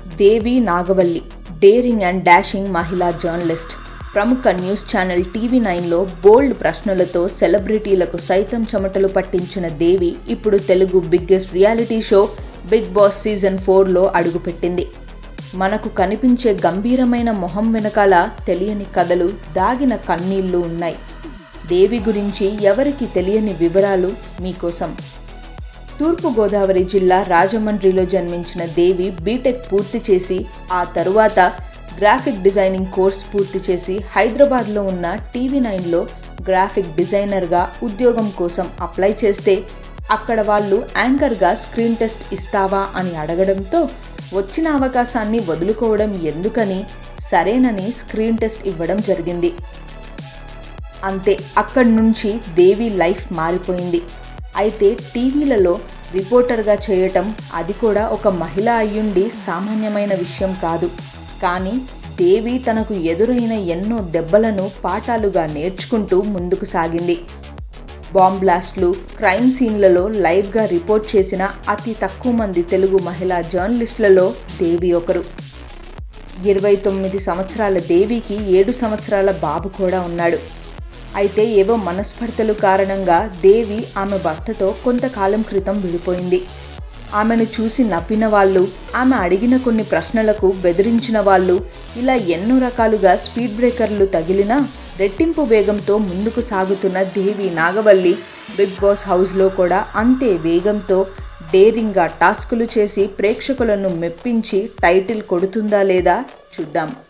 Devi Nagavalli daring and dashing మహిళా journalist. ప్రముఖ news channel Tv9లో బోల్డ్ ప్రశ్నలతో సెలబ్రిటీలకు సైతం చెమటలు పట్టించిన దేవి ఇప్పుడు Telugu biggest reality show Bigg Boss season 4లో అడుగుపెట్టింది. మనకు కనిపించే గంభీరమైన మొహం వెనకాల తెలియని కథలు, దాగిన కన్నీళ్లు ఉన్నాయి. దేవి గురించి ఎవరికి తెలియని వివరాలు మీకోసం. తూర్పుగోదావరి జిల్లా రాజమండ్రిలో జన్మించిన దేవి బీటెక్ పూర్తి చేసి ఆ తరువాత గ్రాఫిక్ డిజైనింగ్ కోర్స్ పూర్తి చేసి హైదరాబాద్లో ఉన్న Tv9లో గ్రాఫిక్ డిజైనర్గా ఉద్యోగం కోసం అప్లై చేస్తే అక్కడ వాళ్ళు యాంకర్గా స్క్రీన్ టెస్ట్ ఇస్తావా అని అడగడంతో వచ్చిన అవకాశాన్ని వదులుకోవడం ఎందుకని సరేనని స్క్రీన్ టెస్ట్ ఇవ్వడం జరిగింది. అంతే, అక్కడి నుంచి దేవి లైఫ్ మారిపోయింది. అయితే టీవీలలో రిపోర్టర్గా చేయటం, అది కూడా ఒక మహిళ అయ్యుండి సామాన్యమైన విషయం కాదు. కానీ దేవి తనకు ఎదురైన ఎన్నో దెబ్బలను పాఠాలుగా నేర్చుకుంటూ ముందుకు సాగింది. బాంబ్ బ్లాస్ట్లు, క్రైమ్ సీన్లలో లైవ్గా రిపోర్ట్ చేసిన అతి తక్కువ మంది తెలుగు మహిళా జర్నలిస్టులలో దేవి ఒకరు. 29 సంవత్సరాల దేవికి 7 సంవత్సరాల బాబు కూడా ఉన్నాడు. అయితే ఏవో మనస్పర్ధలు కారణంగా దేవి ఆమె భర్తతో కొంతకాలం క్రితం విడిపోయింది. ఆమెను చూసి నవ్విన వాళ్ళు, ఆమె అడిగిన కొన్ని ప్రశ్నలకు బెదిరించిన వాళ్ళు, ఇలా ఎన్నో రకాలుగా స్పీడ్ బ్రేకర్లు తగిలినా రెట్టింపు వేగంతో ముందుకు సాగుతున్న దేవి నాగవల్లి బిగ్ బాస్ హౌస్లో కూడా అంతే వేగంతో డేరింగ్గా టాస్కులు చేసి ప్రేక్షకులను మెప్పించి టైటిల్ కొడుతుందా లేదా చూద్దాం.